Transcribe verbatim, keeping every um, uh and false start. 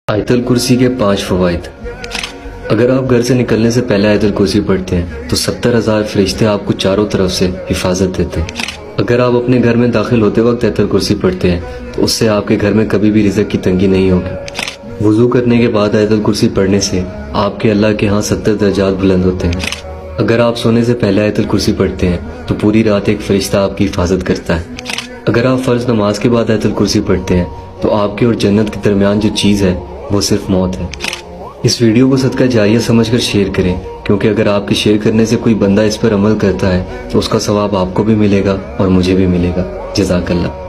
आयतुल कुर्सी के पांच फवाइद। अगर आप घर से निकलने से पहले आयतुल कुर्सी पढ़ते हैं तो सत्तर हजार फरिश्ते आपको चारों तरफ से हिफाजत देते हैं। अगर आप अपने घर में दाखिल होते वक्त आयतुल कुर्सी पढ़ते हैं तो उससे आपके घर में कभी भी रिज़्क की तंगी नहीं होगी। वुजू करने के बाद आयतुल कुर्सी पढ़ने से आपके अल्लाह के यहाँ सत्तर दर्जात बुलंद होते हैं। अगर आप सोने से पहले आयतुल कुर्सी पढ़ते हैं तो पूरी रात एक फरिश्ता आपकी हिफाजत करता है। अगर आप फ़र्ज नमाज के बाद आयतुल कुर्सी पढ़ते हैं तो आपके और जन्नत के दरमियान जो चीज़ है वो सिर्फ मौत है। इस वीडियो को सदका जारिया समझकर शेयर करें, क्योंकि अगर आपके शेयर करने से कोई बंदा इस पर अमल करता है तो उसका सवाब आपको भी मिलेगा और मुझे भी मिलेगा। जज़ाकल्लाह।